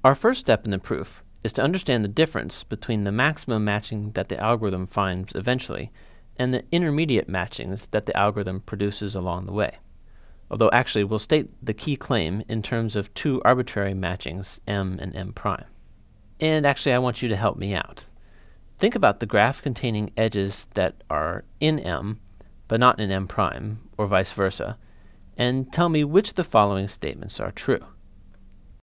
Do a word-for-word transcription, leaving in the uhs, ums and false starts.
Our first step in the proof is to understand the difference between the maximum matching that the algorithm finds eventually and the intermediate matchings that the algorithm produces along the way. Although actually we'll state the key claim in terms of two arbitrary matchings, m and m prime. And actually I want you to help me out. Think about the graph containing edges that are in M but not in M prime, or vice versa, and tell me which of the following statements are true.